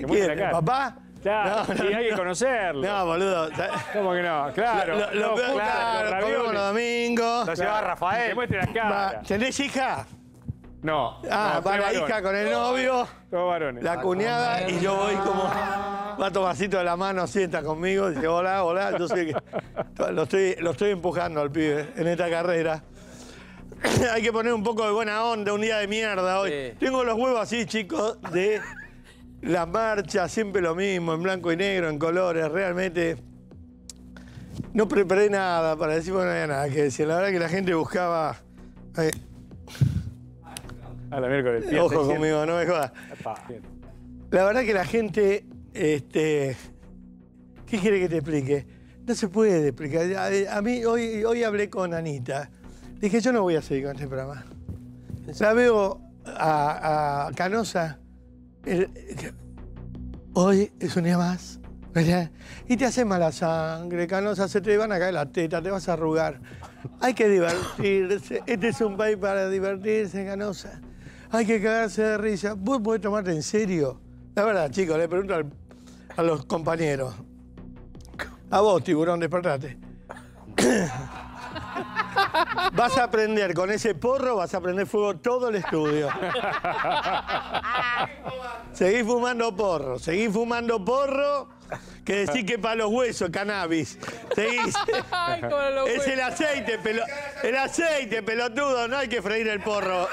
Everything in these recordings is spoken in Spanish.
Te muestra la cara. ¿Papá? Claro, No, y hay que conocerlo. No, boludo. ¿Cómo que no? Claro. Claro, comemos los domingos. Lo lleva Rafael. Te muestre la cara. ¿Tenés hija? No. Ah, no, va la varones. hitra con el novio, Todos varones. la cuñada, y yo voy como... Va Tomasito de la mano, sienta conmigo, dice hola, hola. Yo sé que lo estoy empujando al pibe en esta carrera. Hay que poner un poco de buena onda, un día de mierda hoy. Sí. Tengo los huevos así, chicos, de la marcha, siempre lo mismo, en blanco y negro, en colores, realmente... No preparé nada para decir, bueno, no había nada que decir. La verdad que la gente buscaba... A la miércoles. Ojo conmigo, no me jodas. La verdad que la gente, ¿qué quiere que te explique? No se puede explicar. A mí, hoy hablé con Anita. Dije, yo no voy a seguir con este programa. La veo a Canosa. Hoy es un día más, ¿verdad? Y te hace mala sangre, Canosa, se te van a caer las tetas, te vas a arrugar. Hay que divertirse. Este es un país para divertirse, Canosa. Hay que cagarse de risa. ¿Vos podés tomarte en serio? La verdad, chicos, le pregunto a los compañeros. A vos, tiburón, despertate. Vas a prender con ese porro, vas a prender fuego todo el estudio. Seguís fumando porro, que decís que para los huesos, cannabis. Seguís. Ay, cómo lo Es fue. el aceite, pelotudo, no hay que freír el porro.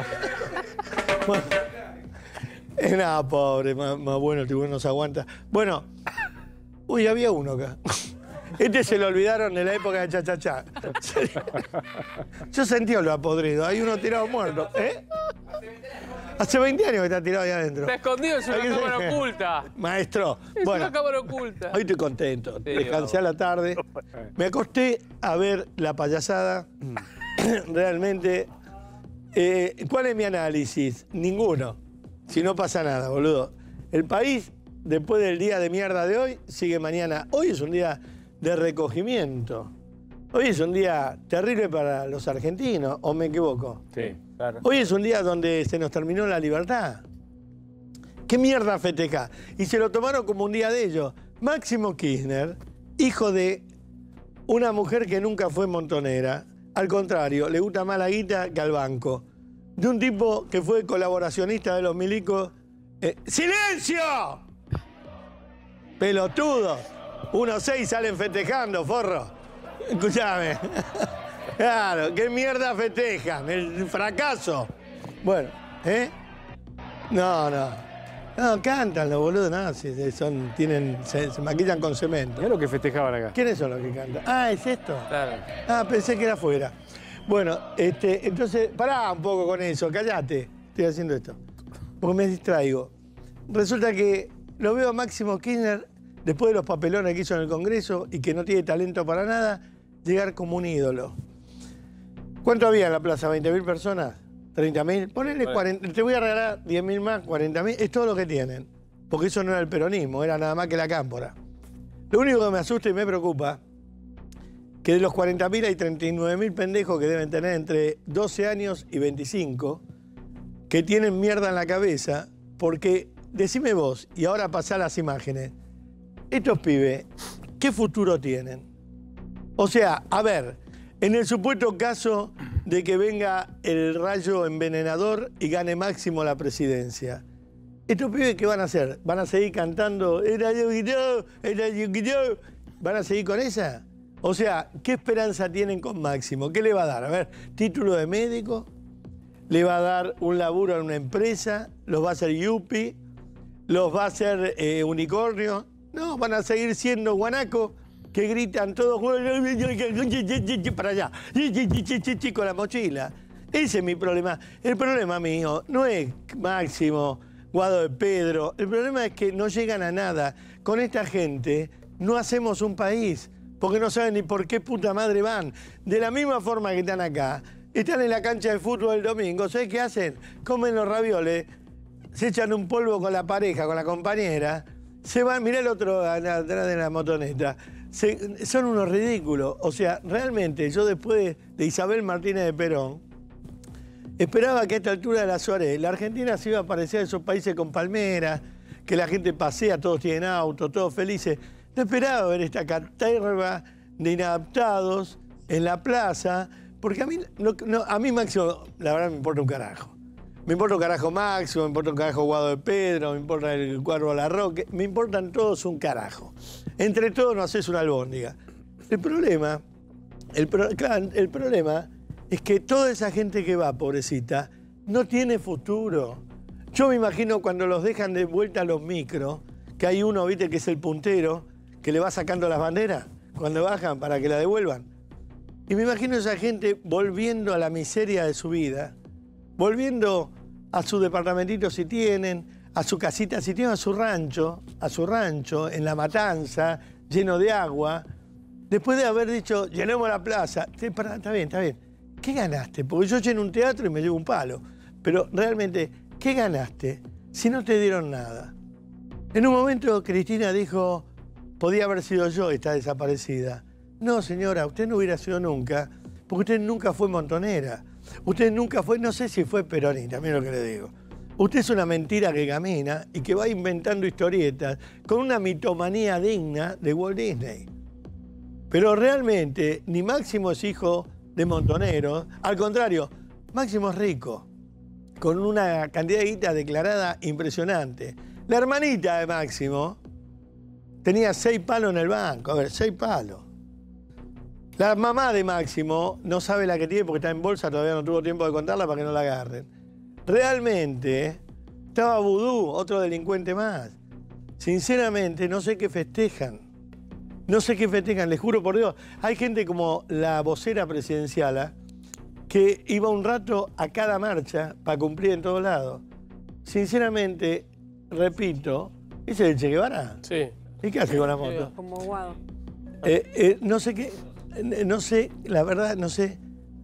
Es nada, pobre, más bueno, el tiburón no se aguanta. Bueno, uy, había uno acá. Este se lo olvidaron de la época de cha-cha-cha. Yo sentí lo podrido, hay uno tirado muerto. ¿Eh? Hace 20 años que está tirado ahí adentro. Está escondido, es una cámara oculta. Maestro, Es bueno, una cámara oculta. hoy estoy contento. Sí, Descansé a la tarde. Me acosté a ver la payasada. Realmente, ¿cuál es mi análisis? Ninguno. Si no pasa nada, boludo. El país, después del día de mierda de hoy, sigue mañana. Hoy es un día de recogimiento. Hoy es un día terrible para los argentinos, ¿o me equivoco? Sí, claro. Hoy es un día donde se nos terminó la libertad. ¿Qué mierda festeja? Y se lo tomaron como un día de ellos. Máximo Kirchner, hijo de una mujer que nunca fue montonera, al contrario, le gusta más la guita que al banco. De un tipo que fue colaboracionista de los milicos. ¡Silencio! Pelotudo. 1-6 salen festejando, forro. Escúchame. Claro, ¿qué mierda festejan? El fracaso. Bueno, ¿eh? No, cantan los boludos, no, se maquillan con cemento. Mirá lo que festejaban acá. ¿Quiénes son los que cantan? Ah, ¿es esto? Claro. Ah, pensé que era afuera. Bueno, entonces, pará un poco con eso, callate. Estoy haciendo esto. Porque me distraigo. Resulta que lo veo a Máximo Kirchner, después de los papelones que hizo en el Congreso y que no tiene talento para nada, llegar como un ídolo. ¿Cuánto había en la plaza? ¿20.000 personas? ¿30.000? Ponele 40. Te voy a regalar 10.000 más, 40.000. Es todo lo que tienen. Porque eso no era el peronismo, era nada más que la cámpora. Lo único que me asusta y me preocupa, que de los 40.000 hay 39.000 pendejos que deben tener entre 12 años y 25, que tienen mierda en la cabeza, porque, decime vos, y ahora pasá las imágenes, estos pibes, ¿qué futuro tienen? O sea, a ver, en el supuesto caso de que venga el rayo envenenador y gane Máximo la presidencia, ¿estos pibes qué van a hacer? ¿Van a seguir cantando? ¿Van a seguir con esa? O sea, ¿qué esperanza tienen con Máximo? ¿Qué le va a dar? A ver, título de médico, le va a dar un laburo en una empresa, los va a hacer yuppie, los va a hacer unicornio. No, van a seguir siendo guanacos que gritan todos para allá, con la mochila. Ese es mi problema. El problema mío no es Máximo, Guado de Pedro. El problema es que no llegan a nada. Con esta gente no hacemos un país, porque no saben ni por qué puta madre van. De la misma forma que están acá, están en la cancha de fútbol el domingo. ¿Sabes qué hacen? Comen los ravioles, se echan un polvo con la pareja, con la compañera, se van, mirá el otro atrás de la motoneta. Son unos ridículos. O sea, realmente, yo después de Isabel Martínez de Perón, esperaba que a esta altura de la Suárez, la Argentina se iba a parecer a esos países con palmeras, que la gente pasea, todos tienen auto, todos felices. No esperaba ver esta caterva de inadaptados en la plaza, porque a mí Máximo, la verdad, me importa un carajo. Me importa un carajo Máximo, me importa un carajo Guado de Pedro, me importa el Cuervo Larroque, me importan todos un carajo. Entre todos nos haces una albóndiga. El problema es que toda esa gente que va, pobrecita, no tiene futuro. Yo me imagino cuando los dejan de vuelta a los micros, que hay uno, viste, que es el puntero, que le va sacando las banderas cuando bajan para que la devuelvan. Y me imagino a esa gente volviendo a la miseria de su vida, volviendo a su departamentito si tienen, a su casita si tienen, a su rancho, en La Matanza, lleno de agua, después de haber dicho, llenemos la plaza. Está bien. ¿Qué ganaste? Porque yo lleno un teatro y me llevo un palo. Pero realmente, ¿qué ganaste si no te dieron nada? En un momento Cristina dijo, podía haber sido yo esta desaparecida. No, señora, usted no hubiera sido nunca, porque usted nunca fue montonera. Usted nunca fue, no sé si fue peronista, mira lo que le digo. Usted es una mentira que camina y que va inventando historietas con una mitomanía digna de Walt Disney. Pero realmente, ni Máximo es hijo de montoneros, al contrario, Máximo es rico, con una cantidad de guita declarada impresionante. La hermanita de Máximo tenía 6 palos en el banco, a ver, 6 palos. La mamá de Máximo no sabe la que tiene porque está en bolsa, todavía no tuvo tiempo de contarla para que no la agarren. Realmente estaba Vudú, otro delincuente más. Sinceramente, no sé qué festejan. No sé qué festejan, les juro por Dios. Hay gente como la vocera presidencial que iba un rato a cada marcha para cumplir en todos lados. Sinceramente, repito, ¿ese es el Che Guevara? Sí. ¿Y qué hace con la moto? Como Guado. No sé qué, no sé, la verdad, no sé.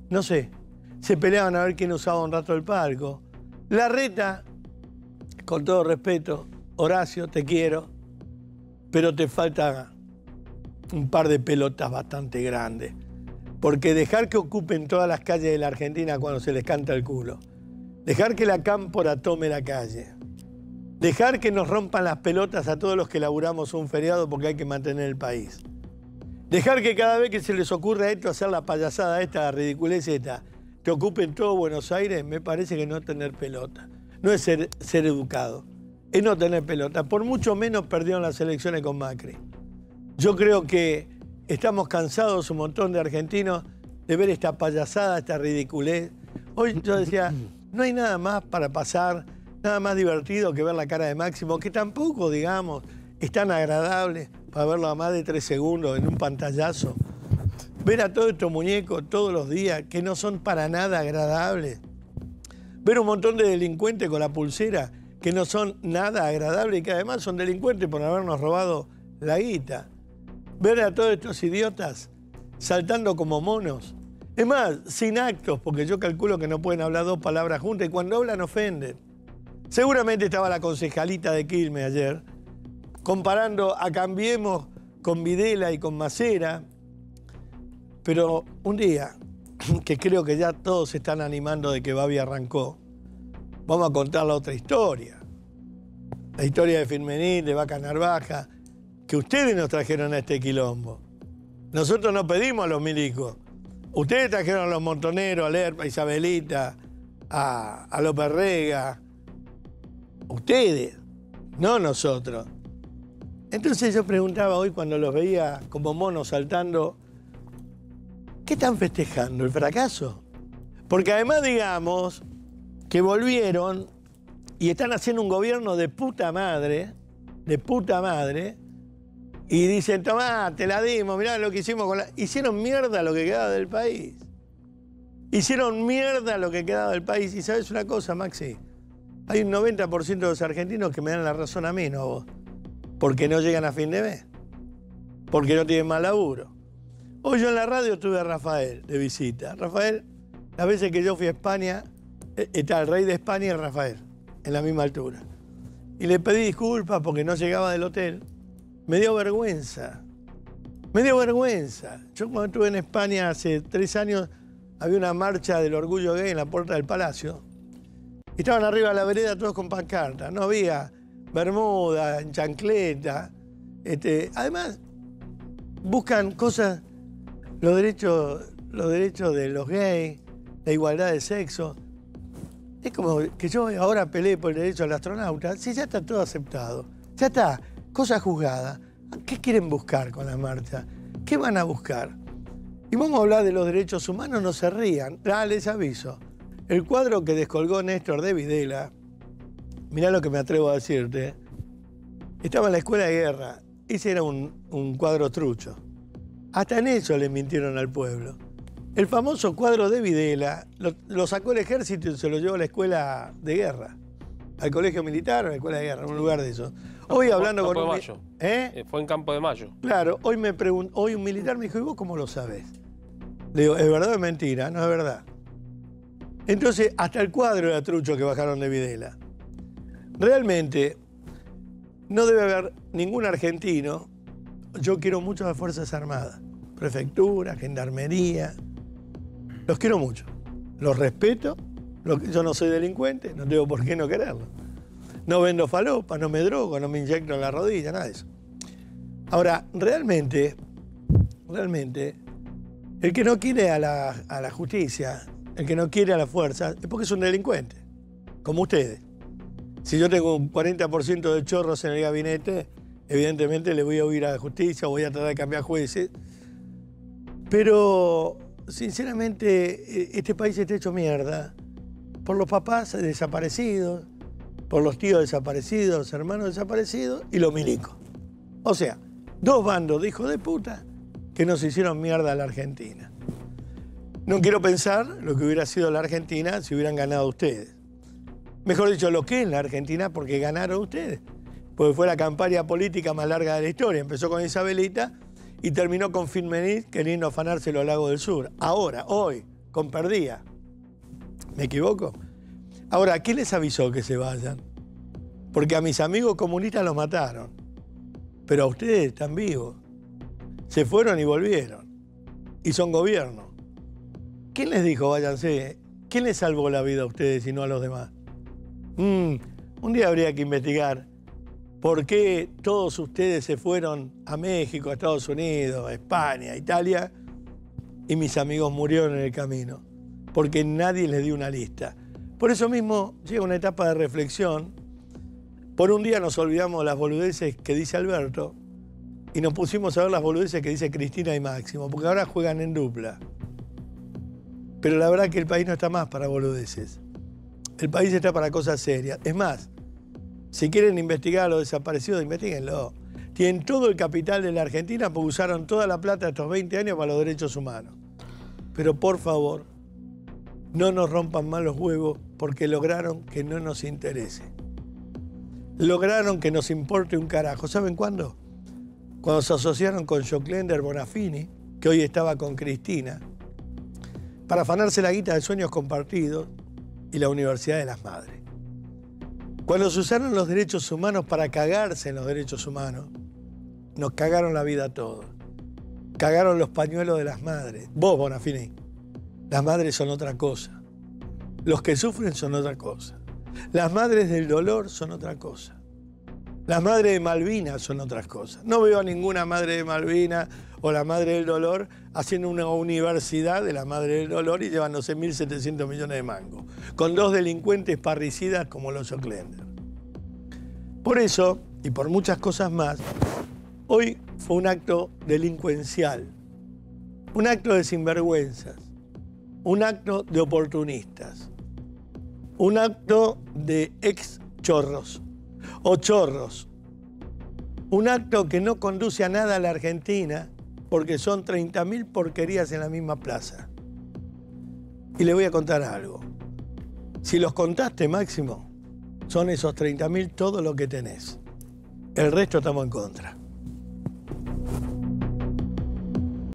Se peleaban a ver quién usaba un rato el palco. Larreta, con todo respeto, Horacio, te quiero, pero te falta un par de pelotas bastante grandes. Porque dejar que ocupen todas las calles de la Argentina cuando se les canta el culo, dejar que la cámpora tome la calle, dejar que nos rompan las pelotas a todos los que laburamos un feriado porque hay que mantener el país, dejar que cada vez que se les ocurra esto, hacer la payasada esta, la ridiculez esta, que ocupen todo Buenos Aires, me parece que no es tener pelota. No es ser educado, es no tener pelota. Por mucho menos perdieron las elecciones con Macri. Yo creo que estamos cansados un montón de argentinos de ver esta payasada, esta ridiculez. Hoy yo decía, no hay nada más para pasar, nada más divertido que ver la cara de Máximo, que tampoco, digamos, es tan agradable para verlo a más de 3 segundos en un pantallazo. Ver a todos estos muñecos todos los días que no son para nada agradables. Ver un montón de delincuentes con la pulsera que no son nada agradables y que además son delincuentes por habernos robado la guita. Ver a todos estos idiotas saltando como monos. Es más, sin actos, porque yo calculo que no pueden hablar 2 palabras juntas y cuando hablan ofenden. Seguramente estaba la concejalita de Quilmes ayer comparando a Cambiemos con Videla y con Macera. Pero un día, que creo que ya todos se están animando de que Babi arrancó, vamos a contar la otra historia. La historia de Firmenich, de Vaca Narvaja, que ustedes nos trajeron a este quilombo. Nosotros no pedimos a los milicos. Ustedes trajeron a los montoneros, a Lerpa, a Isabelita, a López Rega. Ustedes, no nosotros. Entonces yo preguntaba hoy cuando los veía como monos saltando, ¿qué están festejando? ¿El fracaso? Porque además digamos que volvieron y están haciendo un gobierno de puta madre, y dicen, tomá, te la dimos, mirá lo que hicimos con la... Hicieron mierda lo que quedaba del país. Hicieron mierda lo que quedaba del país. Y ¿sabes una cosa, Maxi? Hay un 90% de los argentinos que me dan la razón a mí, no a vos. Porque no llegan a fin de mes. Porque no tienen más laburo. Hoy yo en la radio tuve a Rafael de visita. Rafael, las veces que yo fui a España, está el rey de España y Rafael, en la misma altura. Y le pedí disculpas porque no llegaba del hotel. Me dio vergüenza. Me dio vergüenza. Yo cuando estuve en España hace 3 años, había una marcha del orgullo gay en la puerta del Palacio. Y estaban arriba de la vereda todos con pancartas. No había bermuda, en chancleta. Además, buscan cosas, los derechos de los gays, la igualdad de sexo. Es como que yo ahora peleé por el derecho al astronauta, si ya está todo aceptado, ya está, cosa juzgada. ¿Qué quieren buscar con la marcha? ¿Qué van a buscar? Y vamos a hablar de los derechos humanos, no se rían. Les aviso. El cuadro que descolgó Néstor de Videla, mirá lo que me atrevo a decirte, estaba en la Escuela de Guerra. Ese era un cuadro trucho. Hasta en eso le mintieron al pueblo. El famoso cuadro de Videla lo sacó el ejército y se lo llevó a la Escuela de Guerra. Al colegio militar o a la Escuela de Guerra, en un lugar de eso. Hoy hablando con Campo de Mayo. Fue en Campo de Mayo. Claro, hoy un militar me dijo, ¿y vos cómo lo sabés? Le digo, ¿es verdad o es mentira? No es verdad. Entonces, hasta el cuadro era trucho que bajaron de Videla. Realmente, no debe haber ningún argentino. Yo quiero mucho a las Fuerzas Armadas. Prefectura, Gendarmería. Los quiero mucho. Los respeto. Yo no soy delincuente, no tengo por qué no quererlo. No vendo falopa, no me drogo, no me inyecto en la rodilla, nada de eso. Ahora, realmente, el que no quiere a la justicia, el que no quiere a la fuerza, es porque es un delincuente, como ustedes. Si yo tengo un 40% de chorros en el gabinete, evidentemente le voy a huir a la justicia, voy a tratar de cambiar jueces. Pero, sinceramente, este país está hecho mierda por los papás desaparecidos, por los tíos desaparecidos, los hermanos desaparecidos y los milicos. O sea, dos bandos de hijos de puta que nos hicieron mierda a la Argentina. No quiero pensar lo que hubiera sido la Argentina si hubieran ganado ustedes. Mejor dicho, lo que es la Argentina porque ganaron ustedes. Porque fue la campaña política más larga de la historia. Empezó con Isabelita y terminó con Firmenich queriendo afanárselo al Lago del Sur. Ahora, hoy, con Perdía. ¿Me equivoco? Ahora, ¿quién les avisó que se vayan? Porque a mis amigos comunistas los mataron. Pero a ustedes están vivos. Se fueron y volvieron. Y son gobierno. ¿Quién les dijo váyanse? ¿Quién les salvó la vida a ustedes y no a los demás? Un día habría que investigar por qué todos ustedes se fueron a México, a Estados Unidos, a España, a Italia, y mis amigos murieron en el camino. Porque nadie les dio una lista. Por eso mismo llega una etapa de reflexión. Por un día nos olvidamos las boludeces que dice Alberto y nos pusimos a ver las boludeces que dice Cristina y Máximo, porque ahora juegan en dupla. Pero la verdad que el país no está más para boludeces. El país está para cosas serias. Es más, si quieren investigar a los desaparecidos, investiguenlo. Tienen todo el capital de la Argentina porque usaron toda la plata de estos 20 años para los derechos humanos. Pero por favor, no nos rompan más los huevos porque lograron que no nos interese. Lograron que nos importe un carajo. ¿Saben cuándo? Cuando se asociaron con Joclender Bonafini, que hoy estaba con Cristina, para afanarse la guita de Sueños Compartidos y la Universidad de las Madres. Cuando se usaron los derechos humanos para cagarse en los derechos humanos, nos cagaron la vida a todos. Cagaron los pañuelos de las madres. Vos, Bonafini, las madres son otra cosa. Los que sufren son otra cosa. Las madres del dolor son otra cosa. Las madres de Malvinas son otras cosas. No veo a ninguna madre de Malvinas o la madre del dolor haciendo una universidad de la madre del dolor y llevándose 1.700 millones de mangos, con dos delincuentes parricidas como los Joclender. Por eso, y por muchas cosas más, hoy fue un acto delincuencial, un acto de sinvergüenzas, un acto de oportunistas, un acto de ex chorros o chorros, un acto que no conduce a nada a la Argentina porque son 30.000 porquerías en la misma plaza. Y le voy a contar algo. Si los contaste, Máximo, son esos 30.000 todo lo que tenés. El resto estamos en contra.